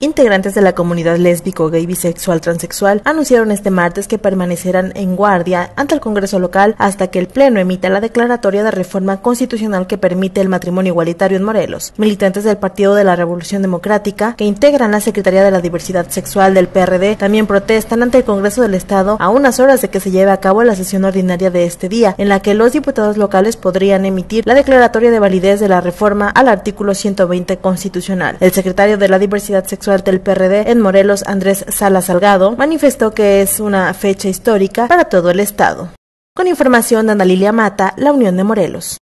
Integrantes de la comunidad lésbico, gay, bisexual, transexual anunciaron este martes que permanecerán en guardia ante el Congreso local hasta que el Pleno emita la declaratoria de reforma constitucional que permite el matrimonio igualitario en Morelos. Militantes del Partido de la Revolución Democrática, que integran la Secretaría de la Diversidad Sexual del PRD, también protestan ante el Congreso del Estado a unas horas de que se lleve a cabo la sesión ordinaria de este día, en la que los diputados locales podrían emitir la declaratoria de validez de la reforma al artículo 120 constitucional. El secretario de la Diversidad Sexual del PRD en Morelos, Andrés Salas Salgado, manifestó que es una fecha histórica para todo el estado. Con información de Ana Lilia Mata, La Unión de Morelos.